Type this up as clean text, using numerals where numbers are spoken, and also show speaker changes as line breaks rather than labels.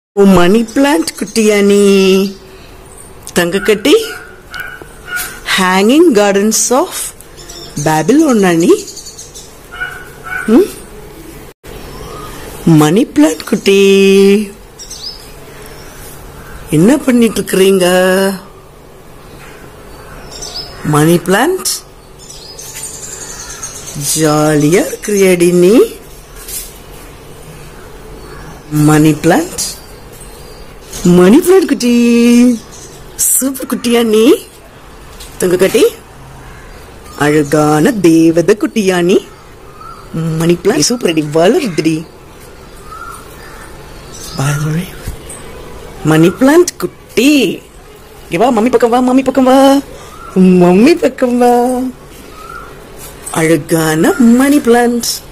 மணி plant குட்டியா நீ? தங்கக்கட்டி ஹேங்கிங் கார்டன்ஸ் ஆஃப் பேபிலோனா நீ? மணி பிளான்ட் குட்டி என்ன பண்ணிட்டு இருக்கிறீங்க? மணி பிளான்ட் ஜாலியா இருக்கிறியாடி நீ? மணி பிளான்ட் குட்டி சூப்பர் குட்டியா நீ? தங்கக்கட்டி அழகான தேவத குட்டியா நீ? மணி பிளான்ட் சூப்பர் அடி, வளருதுடி. மணி பிளான்ட் குட்டி வா, மம்மி பக்கம் வா, மம்மி பக்கம் வா, மம்மி பக்கம் வா. அழகான மணி பிளான்ட்.